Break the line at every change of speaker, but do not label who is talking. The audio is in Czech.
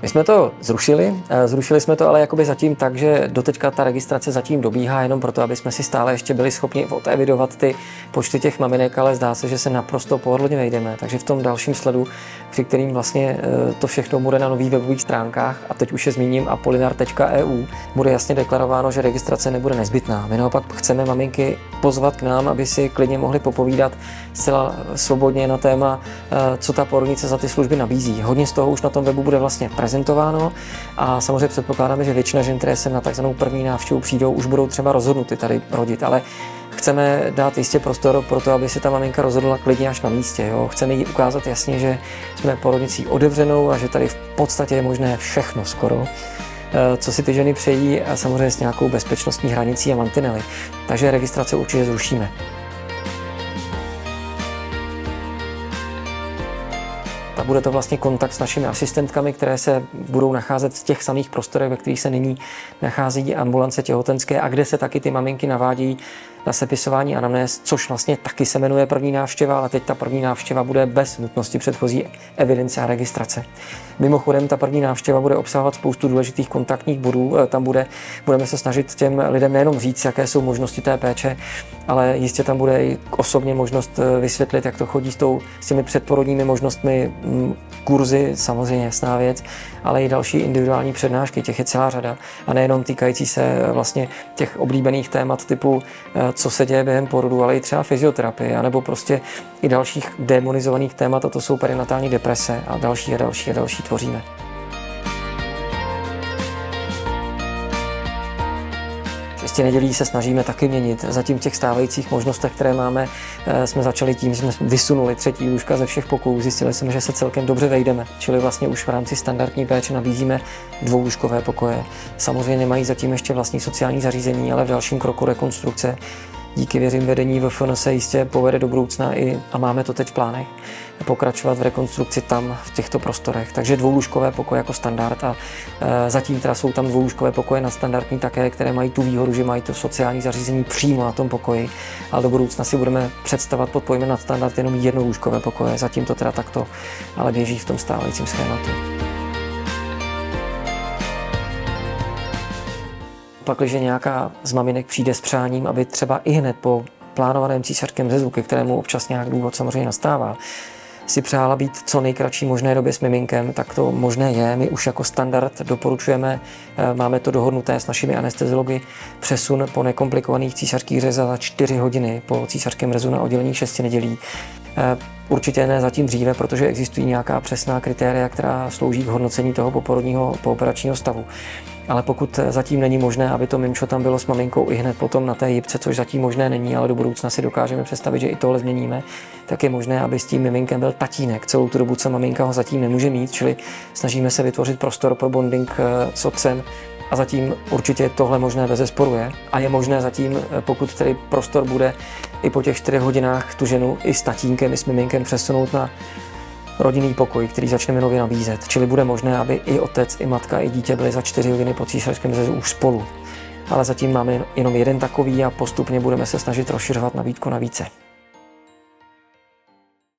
My jsme to zrušili jsme to ale jakoby zatím tak, že doteďka ta registrace zatím dobíhá jenom proto, aby jsme si stále ještě byli schopni odevidovat ty počty těch maminek, ale zdá se, že se naprosto pohodlně vejdeme. Takže v tom dalším sledu, při kterým vlastně to všechno bude na nových webových stránkách, a teď už je zmíním apolinar.eu, bude jasně deklarováno, že registrace nebude nezbytná. My naopak chceme maminky pozvat k nám, aby si klidně mohli popovídat zcela svobodně na téma, co ta porodnice za ty služby nabízí. Hodně z toho už na tom webu bude vlastně prezentováno a samozřejmě předpokládáme, že většina žen, které se na takzvanou první návštěvu přijdou, už budou třeba rozhodnuty tady rodit, ale chceme dát jistě prostor pro to, aby si ta maminka rozhodla klidně až na místě. Jo? Chceme jí ukázat jasně, že jsme porodnicí otevřenou a že tady v podstatě je možné všechno skoro, co si ty ženy přejí, a samozřejmě s nějakou bezpečnostní hranicí a mantinely. Takže registrace určitě zrušíme. A bude to vlastně kontakt s našimi asistentkami, které se budou nacházet v těch samých prostorech, ve kterých se nyní nachází ambulance těhotenské a kde se taky ty maminky navádí na sepisování anamnéz, což vlastně taky se jmenuje první návštěva, ale teď ta první návštěva bude bez nutnosti předchozí evidence a registrace. Mimochodem, ta první návštěva bude obsahovat spoustu důležitých kontaktních bodů. Tam budeme se snažit těm lidem nejenom říct, jaké jsou možnosti té péče, ale jistě tam bude i osobně možnost vysvětlit, jak to chodí s těmi předporodními možnostmi, kurzy, samozřejmě jasná věc, ale i další individuální přednášky, těch je celá řada. A nejenom týkající se vlastně těch oblíbených témat typu, co se děje během porodu, ale i třeba fyzioterapie, anebo prostě i dalších demonizovaných témat, a to jsou perinatální deprese a další tvoříme. Nedělí se snažíme taky měnit. Zatím v těch stávajících možnostech, které máme, jsme začali tím, že jsme vysunuli třetí lůžka ze všech pokojů. Zjistili jsme, že se celkem dobře vejdeme. Čili vlastně už v rámci standardní péče nabízíme dvoulůžkové pokoje. Samozřejmě nemají zatím ještě vlastní sociální zařízení, ale v dalším kroku rekonstrukce díky věřím vedení VFN se jistě povede do budoucna a máme to teď v plánech pokračovat v rekonstrukci tam v těchto prostorech. Takže dvoulůžkové pokoje jako standard a zatím teda jsou tam dvoulůžkové pokoje nadstandardní také, které mají tu výhodu, že mají to sociální zařízení přímo na tom pokoji, ale do budoucna si budeme představovat pod pojmem nadstandard jenom jednolůžkové pokoje. Zatím to teda takto, ale běží v tom stávajícím schématu. Pakliže nějaká z maminek přijde s přáním, aby třeba i hned po plánovaném císařském řezu, ke kterému občas nějak důvod samozřejmě nastává, si přála být co nejkratší možné době s miminkem, tak to možné je. My už jako standard doporučujeme, máme to dohodnuté s našimi anesteziology, přesun po nekomplikovaných císařských řezech za 4 hodiny po císařském řezu na oddělení 6 nedělí. Určitě ne zatím dříve, protože existují nějaká přesná kritéria, která slouží k hodnocení toho poporodního pooperačního stavu. Ale pokud zatím není možné, aby to mimčo tam bylo s maminkou i hned potom na té jipce, což zatím možné není, ale do budoucna si dokážeme představit, že i tohle změníme, tak je možné, aby s tím miminkem byl tatínek celou tu dobu, co maminka ho zatím nemůže mít, čili snažíme se vytvořit prostor pro bonding s otcem a zatím určitě tohle možné bezesporu je. A je možné zatím, pokud tedy prostor bude i po těch 4 hodinách tu ženu i s tatínkem, i s miminkem přesunout na rodinný pokoj, který začneme nově nabízet. Čili bude možné, aby i otec, i matka, i dítě byli za 4 hodiny po císařském řezu už spolu. Ale zatím máme jenom jeden takový a postupně budeme se snažit rozšiřovat nabídku na více.